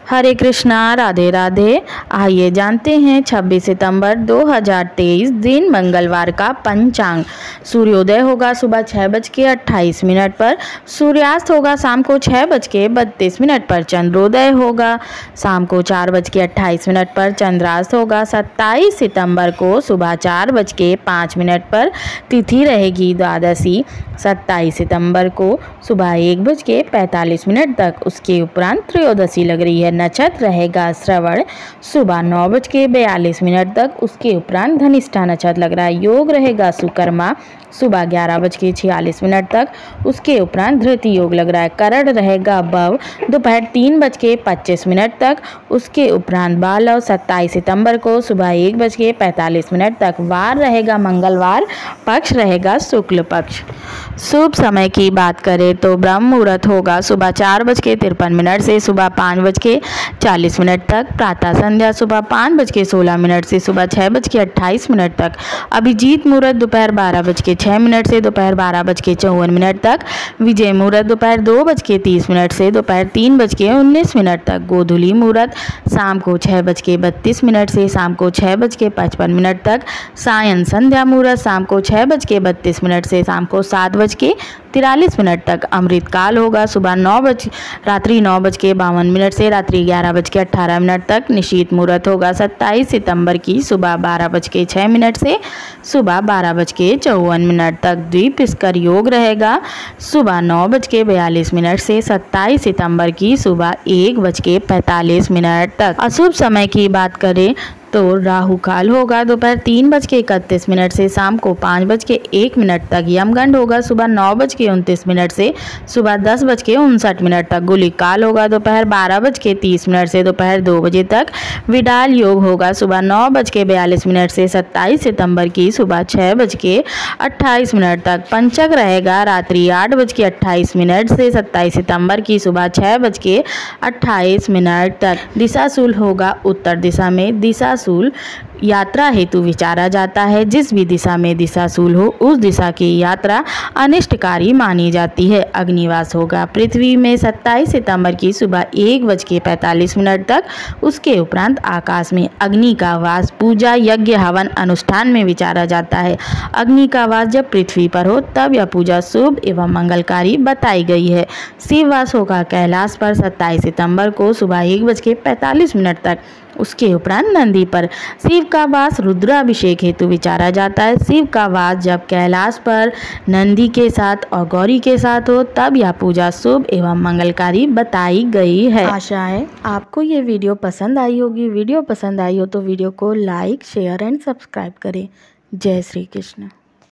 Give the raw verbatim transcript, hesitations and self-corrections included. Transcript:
हरे कृष्णा, राधे राधे। आइए जानते हैं छब्बीस सितंबर दो हज़ार तेईस दिन मंगलवार का पंचांग। सूर्योदय होगा सुबह छः बज के अट्ठाईस मिनट पर, सूर्यास्त होगा शाम को छः बज के बत्तीस मिनट पर, चंद्रोदय होगा शाम को चार बज के अट्ठाईस मिनट पर, चंद्रास्त होगा सत्ताईस सितंबर को सुबह चार बज के पाँच मिनट पर, तिथि रहेगी द्वादशी सत्ताईस सितंबर को सुबह एक बज के पैंतालीस मिनट तक, उसके उपरांत त्रयोदशी लग रही है। नक्षत्र रहेगा श्रवण सुबह नौ बज के बयालीस मिनट तक, उसके उपरांत धनिष्ठा नक्षत्र लग रहा है। योग रहेगा सुकर्मा सुबह ग्यारह बज के छियालीस मिनट तक, उसके उपरांत धृति योग लग रहा है। करण रहेगा बव दोपहर तीन बज के पच्चीस मिनट तक, उसके उपरांत बालव सत्ताईस सितंबर को सुबह एक बज के पैंतालीस मिनट तक। वार रहेगा मंगलवार, पक्ष रहेगा शुक्ल पक्ष। शुभ समय की बात करें तो ब्रह्म मुहूर्त होगा सुबह चार बज के तिरपन मिनट से सुबह पाँच बज के चालीस मिनट तक। प्रातः संध्या सुबह पाँच बज के सोलह मिनट से सुबह छः बज के अट्ठाईस मिनट तक। अभिजीत मुहूर्त दोपहर बारह बज के छः मिनट से दोपहर बारह बज के चौवन मिनट तक। विजय मुहूर्त दोपहर दो बज के तीस मिनट से दोपहर तीन बज के उन्नीस मिनट तक। गोधूली मुहूर्त शाम को छः बज के बत्तीस मिनट से शाम को छः बज के पचपन मिनट तक। सायं संध्या मुहूर्त शाम को छः बज के बत्तीस मिनट से शाम को सात बज के तिरालीस मिनट तक। अमृत काल होगा सुबह नौ बज रात्रि नौ बज के बावन मिनट से रात्रि ग्यारह बज के अट्ठारह मिनट तक। निशीत मुहूर्त होगा सत्ताईस सितंबर की सुबह बारह बज के छः मिनट से सुबह बारह बज के चौवन मिनट तक। द्विपुष्कर योग रहेगा सुबह नौ बज के बयालीस मिनट से सत्ताईस सितंबर की सुबह एक बज के पैंतालीस मिनट तक। अशुभ समय की बात करें तो राहु काल होगा दोपहर तीन बज के इकतीस मिनट से शाम को पाँच बज के एक मिनट तक। यमगंड होगा सुबह नौ बज के उनतीस मिनट से सुबह दस बज के उनसठ मिनट तक। गुलिक काल होगा दोपहर बारह बज के तीस मिनट से दोपहर दो बजे तक। विडाल योग होगा सुबह नौ बज के बयालीस मिनट से सत्ताईस सितंबर की सुबह छः बज के अट्ठाईस मिनट तक। पंचक रहेगा रात्रि आठ बज के अट्ठाईस मिनट से सत्ताईस सितंबर की सुबह छः बज के अट्ठाईस मिनट तक। दिशाशूल होगा उत्तर दिशा में। दिशा दिशाशूल यात्रा हेतु विचारा जाता है। जिस भी दिशा में दिशाशूल हो उस दिशा की यात्रा अनिष्टकारी मानी जाती है। अग्निवास होगा पृथ्वी में सत्ताईस सितंबर की सुबह एक बज के पैंतालीस मिनट तक। उसके उपरांत आकाश में अग्नि का वास पूजा यज्ञ हवन अनुष्ठान में विचारा जाता है। अग्नि का वास जब पृथ्वी पर हो तब यह पूजा शुभ एवं मंगलकारी बताई गई है। शिववास होगा कैलाश पर सत्ताईस सितंबर को सुबह एक बज के पैंतालीस मिनट तक। उसके उपरांत नंदी पर। शिव का वास रुद्राभिषेक हेतु विचारा जाता है। शिव का वास जब कैलाश पर नंदी के साथ और गौरी के साथ हो तब यह पूजा शुभ एवं मंगलकारी बताई गई है। आशा है आपको ये वीडियो पसंद आई होगी। वीडियो पसंद आई हो तो वीडियो को लाइक शेयर एंड सब्सक्राइब करें। जय श्री कृष्ण।